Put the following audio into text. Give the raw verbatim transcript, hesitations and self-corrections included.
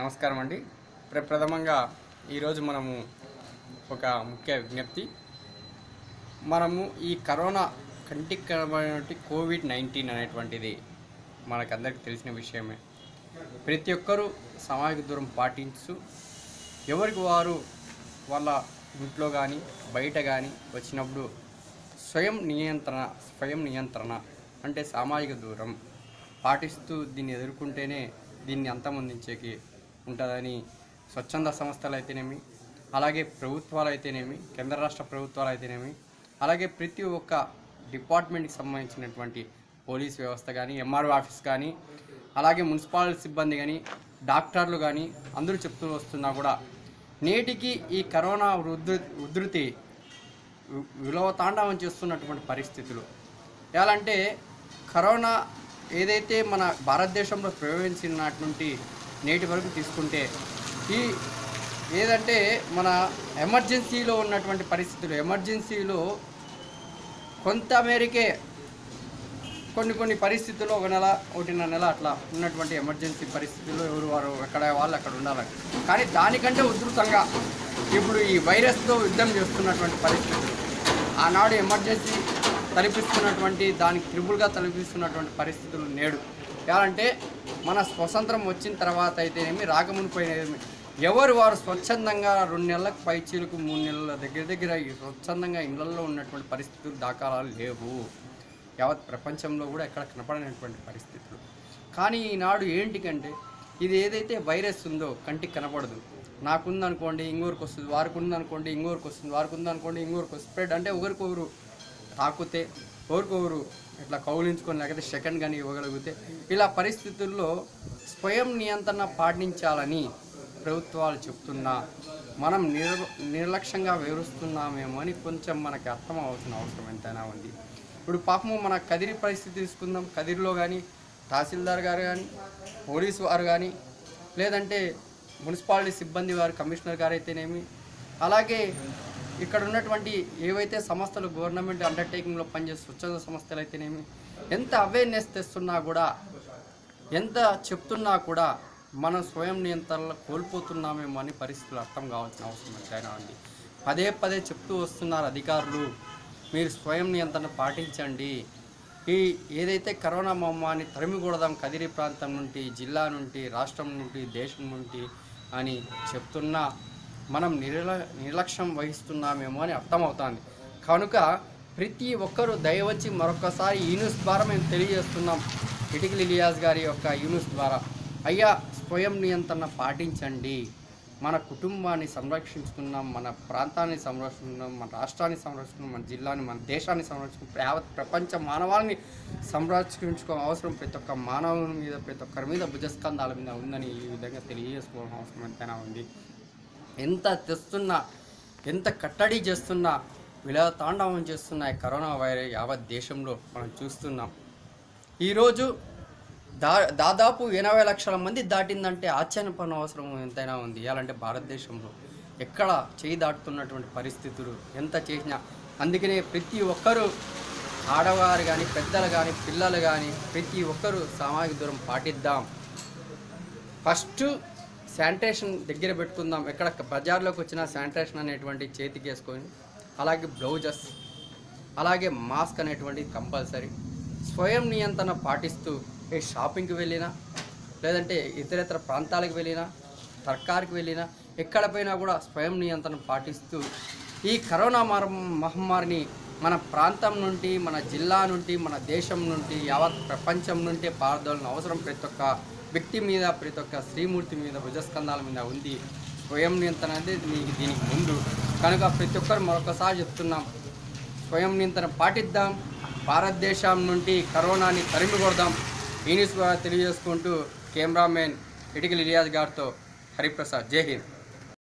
నమస్కారం అండి. ప్రప్రథమంగా ఈరోజు మనము ఒక ముఖ్య విజ్ఞప్తి. మనము ఈ కరోనా కంటికి కనబడినటువంటి కోవిడ్ నైన్టీన్ అనేటువంటిది మనకందరికీ తెలిసిన విషయమే. ప్రతి ఒక్కరూ సామాజిక దూరం పాటించు ఎవరికి వారు వాళ్ళ ఇంట్లో కానీ బయట కానీ వచ్చినప్పుడు స్వయం నియంత్రణ స్వయం నియంత్రణ అంటే సామాజిక దూరం పాటిస్తూ దీన్ని ఎదుర్కొంటేనే దీన్ని అంతమొందించేకి ఉంటుందని స్వచ్ఛంద సంస్థలు అయితేనేమి, అలాగే ప్రభుత్వాలు అయితేనేమి, కేంద్ర రాష్ట్ర ప్రభుత్వాలు అయితేనేమి, అలాగే ప్రతి ఒక్క డిపార్ట్మెంట్కి సంబంధించినటువంటి పోలీస్ వ్యవస్థ కానీ, ఎంఆర్ఓ ఆఫీస్ కానీ, అలాగే మున్సిపల్ సిబ్బంది కానీ, డాక్టర్లు కానీ అందరూ చెప్తూ వస్తున్నా కూడా నేటికి ఈ కరోనా ఉధృ ఉధృతి విలువతాండవం చేస్తున్నటువంటి పరిస్థితులు ఎలా అంటే, కరోనా ఏదైతే మన భారతదేశంలో ప్రవేశించినటువంటి నేటి వరకు తీసుకుంటే ఈ ఏదంటే మన ఎమర్జెన్సీలో ఉన్నటువంటి పరిస్థితులు, ఎమర్జెన్సీలో కొంత మేరకే కొన్ని కొన్ని పరిస్థితుల్లో ఒక నెల ఒకటిన్నర నెల అట్లా ఉన్నటువంటి ఎమర్జెన్సీ పరిస్థితుల్లో ఎవరు వారు ఎక్కడ వాళ్ళు అక్కడ ఉండాలి. కానీ దానికంటే ఉధృతంగా ఇప్పుడు ఈ వైరస్తో యుద్ధం చేస్తున్నటువంటి పరిస్థితులు, ఆనాడు ఎమర్జెన్సీ తలపిస్తున్నటువంటి దానికి త్రిబుల్గా తలపిస్తున్నటువంటి పరిస్థితులు నేడు ఎలా అంటే మన స్వతంత్రం వచ్చిన తర్వాత అయితేనేమి రాకమునిపోయినేమి ఎవరు వారు స్వచ్ఛందంగా రెండు నెలలకు పైచీలకు మూడు నెలల దగ్గర దగ్గర స్వచ్ఛందంగా ఇళ్లలో ఉన్నటువంటి పరిస్థితులు దాఖలాలు లేవు. యావత్ ప్రపంచంలో కూడా ఎక్కడ కనపడినటువంటి పరిస్థితులు. కానీ ఈనాడు ఏంటికంటే ఇది ఏదైతే వైరస్ ఉందో కంటికి కనపడదు. నాకుందనుకోండి ఇంకోరికి వస్తుంది, వారికి ఉందనుకోండి ఇంకోరికి వస్తుంది, వారికి ఉందనుకోండి ఇంకోరికి వస్తుంది. స్ప్రెడ్ అంటే ఒకరికొకరు తాకితే ఒకరికొకరు ఇట్లా కౌలించుకొని లేకపోతే సెకండ్ కానీ ఇవ్వగలిగితే ఇలా పరిస్థితుల్లో స్వయం నియంత్రణ పాటించాలని ప్రభుత్వాలు చెప్తున్నా మనం నిర్ నిర్లక్ష్యంగా వివరిస్తున్నామేమో అని కొంచెం మనకి అర్థం అవుతున్న అవసరం ఎంతైనా ఉంది. ఇప్పుడు పాపము మన కదిరి పరిస్థితి తీసుకుందాం. కదిరిలో కానీ తహసీల్దార్ గారు కానీ, పోలీసు వారు కానీ, లేదంటే మున్సిపాలిటీ సిబ్బంది వారు, కమిషనర్ గారు అయితేనేమి, అలాగే ఇక్కడ ఉన్నటువంటి ఏవైతే సంస్థలు గవర్నమెంట్ అండర్టేకింగ్లో పనిచేసే స్వచ్ఛంద సంస్థలు అయితేనేమి ఎంత అవేర్నెస్ తెస్తున్నా కూడా, ఎంత చెప్తున్నా కూడా మనం స్వయం నియంత్రణలో కోల్పోతున్నామేమో అని పరిస్థితులు అర్థం కావాల్సిన అవసరం ఎంతైనా ఉంది. పదే పదే చెప్తూ వస్తున్నారు అధికారులు, మీరు స్వయం నియంత్రణ పాటించండి. ఈ ఏదైతే కరోనా మహమ్మారిని తరిమికూడదాం కదిరి ప్రాంతం నుండి, జిల్లా నుండి, రాష్ట్రం నుండి, దేశం నుండి అని చెప్తున్నా మనం నిర్ల నిర్లక్ష్యం వహిస్తున్నామేమో అని అర్థమవుతుంది. కనుక ప్రతి ఒక్కరూ దయవచ్చి మరొకసారి ఈ న్యూస్ ద్వారా మేము తెలియజేస్తున్నాం, ఇటికల్ ఇలియాస్ గారి యొక్క ఈ న్యూస్ ద్వారా, అయ్యా స్వయం నియంత్రణ పాటించండి. మన కుటుంబాన్ని సంరక్షించుకున్నాం, మన ప్రాంతాన్ని సంరక్షిస్తున్నాం, మన రాష్ట్రాన్ని సంరక్షిస్తున్నాం, మన జిల్లాని, మన దేశాన్ని సంరక్షించుకున్నాం, యావత్ ప్రపంచ మానవాళిని సంరక్షించుకో అవసరం ప్రతి ఒక్క మానవుని మీద, ప్రతి ఒక్కరి మీద భుజస్కంధాల మీద ఉందని ఈ విధంగా తెలియజేసుకోవడం అవసరం ఎంతైనా ఉంది. ఎంత తెస్తున్నా, ఎంత కట్టడి చేస్తున్నా, విలతాండవం చేస్తున్న ఈ కరోనా వైరస్ యావత్ దేశంలో మనం చూస్తున్నాం. ఈరోజు దా దాదాపు ఎనభై లక్షల మంది దాటిందంటే ఆశ్చర్యపడిన అవసరం ఎంతైనా ఉంది. అలాంటి భారతదేశంలో ఎక్కడ చేయి దాటుతున్నటువంటి పరిస్థితులు ఎంత చేసినా, అందుకనే ప్రతి ఒక్కరూ ఆడవారు కానీ, పెద్దలు కానీ, పిల్లలు కానీ ప్రతి ఒక్కరూ సామాజిక దూరం పాటిద్దాం. ఫస్ట్ శానిటేషన్ దగ్గర పెట్టుకుందాం. ఎక్కడ బజార్లోకి వచ్చిన శానిటేషన్ అనేటువంటి చేతికి వేసుకొని, అలాగే బ్లౌజెస్, అలాగే మాస్క్ అనేటువంటిది కంపల్సరీ. స్వయం నియంత్రణ పాటిస్తూ ఏ షాపింగ్కి వెళ్ళినా, లేదంటే ఇతరేతర ప్రాంతాలకు వెళ్ళినా, సర్కార్కి వెళ్ళినా, ఎక్కడ పోయినా కూడా స్వయం నియంత్రణ పాటిస్తూ ఈ కరోనా మహమ్మారిని మన ప్రాంతం నుండి, మన జిల్లా నుండి, మన దేశం నుండి, యావత్ ప్రపంచం నుండి పారదోలిన అవసరం ప్రతి ఒక్క వ్యక్తి మీద, ప్రతి ఒక్క శ్రీమూర్తి మీద, భుజస్కంధాల మీద ఉంది. స్వయం నియంత్రణ అనేది మీకు దీనికి ముందు. కనుక ప్రతి ఒక్కరు మరొకసారి చెప్తున్నాం, స్వయం నియంత్రణ పాటిద్దాం. భారతదేశం నుండి కరోనాని తరిమి కొడదాం. ఈ న్యూస్ ద్వారా తెలియజేసుకుంటూ కెమెరామెన్ ఇటికల్ ఇలియాస్ గారితో హరిప్రసాద్. జై హింద్.